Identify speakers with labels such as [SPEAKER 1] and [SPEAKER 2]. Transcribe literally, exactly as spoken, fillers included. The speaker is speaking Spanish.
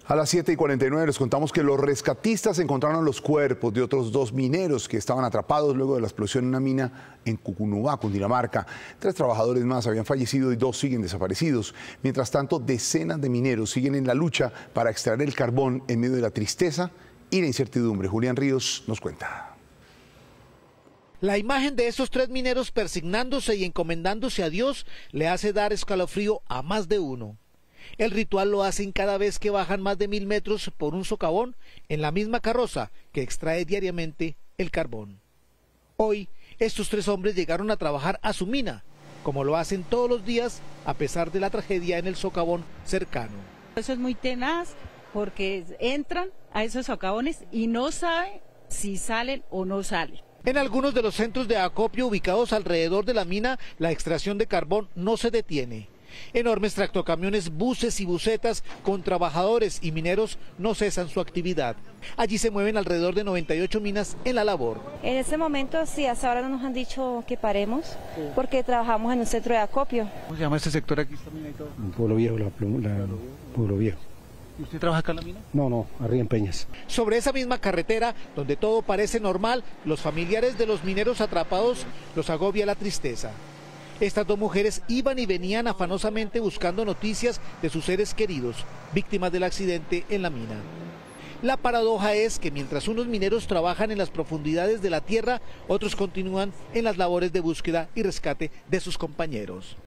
[SPEAKER 1] A las siete y cuarenta y nueve les contamos que los rescatistas encontraron los cuerpos de otros dos mineros que estaban atrapados luego de la explosión en una mina en Cucunubá, Cundinamarca. Tres trabajadores más habían fallecido y dos siguen desaparecidos. Mientras tanto, decenas de mineros siguen en la lucha para extraer el carbón en medio de la tristeza y la incertidumbre. Julián Ríos nos cuenta.
[SPEAKER 2] La imagen de estos tres mineros persignándose y encomendándose a Dios le hace dar escalofrío a más de uno. El ritual lo hacen cada vez que bajan más de mil metros por un socavón en la misma carroza que extrae diariamente el carbón. Hoy, estos tres hombres llegaron a trabajar a su mina, como lo hacen todos los días, a pesar de la tragedia en el socavón cercano.
[SPEAKER 3] Eso es muy tenaz porque entran a esos socavones y no saben si salen o no salen.
[SPEAKER 2] En algunos de los centros de acopio ubicados alrededor de la mina, la extracción de carbón no se detiene. Enormes tractocamiones, buses y busetas con trabajadores y mineros no cesan su actividad. Allí se mueven alrededor de noventa y ocho minas en la labor.
[SPEAKER 4] En este momento, sí, hasta ahora nos han dicho que paremos porque trabajamos en un centro de acopio.
[SPEAKER 2] ¿Cómo se llama este sector aquí?
[SPEAKER 5] Pueblo Viejo, la, la, Pueblo Viejo.
[SPEAKER 2] ¿Y usted trabaja acá en la mina?
[SPEAKER 5] No, no, arriba en Peñas.
[SPEAKER 2] Sobre esa misma carretera, donde todo parece normal, los familiares de los mineros atrapados los agobia la tristeza. Estas dos mujeres iban y venían afanosamente buscando noticias de sus seres queridos, víctimas del accidente en la mina. La paradoja es que mientras unos mineros trabajan en las profundidades de la tierra, otros continúan en las labores de búsqueda y rescate de sus compañeros.